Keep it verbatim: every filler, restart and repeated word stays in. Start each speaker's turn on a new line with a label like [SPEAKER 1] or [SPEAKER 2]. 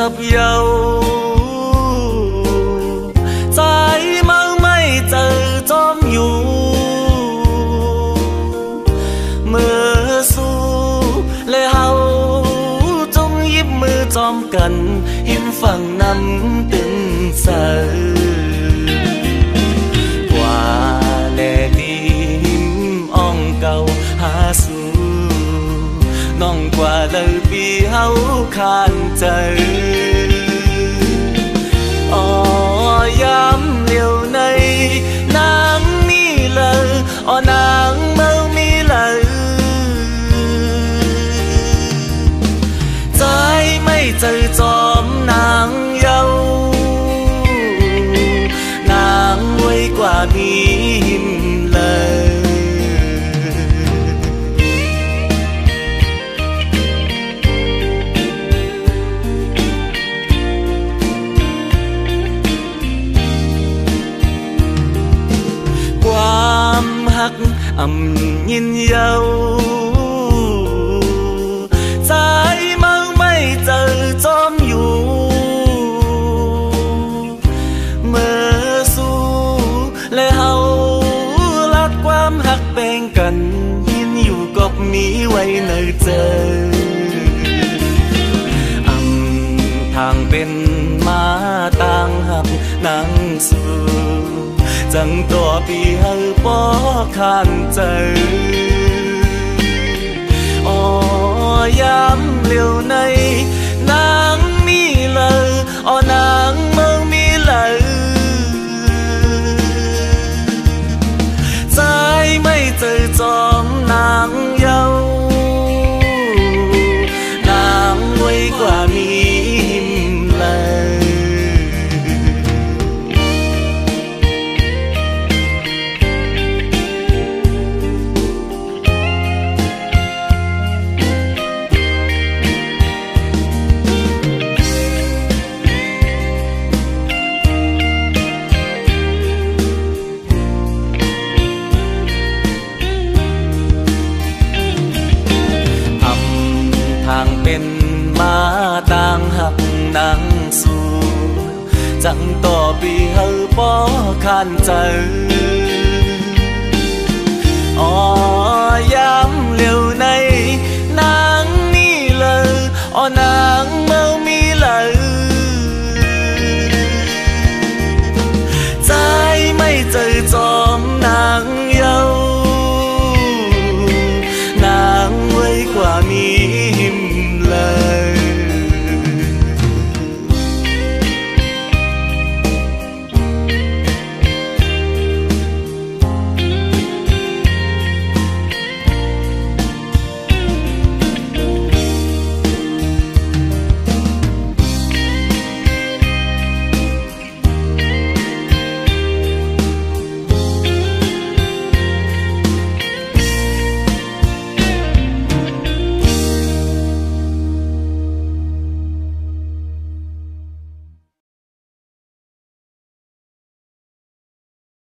[SPEAKER 1] sập dầu trái mơ mây chờ chóm nhủ mưa su lê hao trong nhịp mưa chóm cần hiếm phẳng năm từng giờ qua lệ tim ong cầu hà su nong qua lời bi hao khan trời o yam liều này nắng mi lờ o nắng mơ mi lờ trái mây trời chóm nắng dâu nắng quay qua mi hiểm lờ hắc ầm nhìn dâu trái mơ mây chờ chóm nhủ mưa su lê hao lát quam hắc bên cạnh nhìnอยู่กับมีไว้ในใจอำทางเป็นมาต่างหักนางสู่จังตัวปีเฮาป้อขานใจอ๋อยามเลี้ยวในนางมีเลยอ๋อนางเมืองมีเลยใจไม่เจอจอมนางเยาวนางไว้กว่ามีหิมเลยเป็นมาต่างหักนางสู่จังต่อปีเฮาป้อขานใจ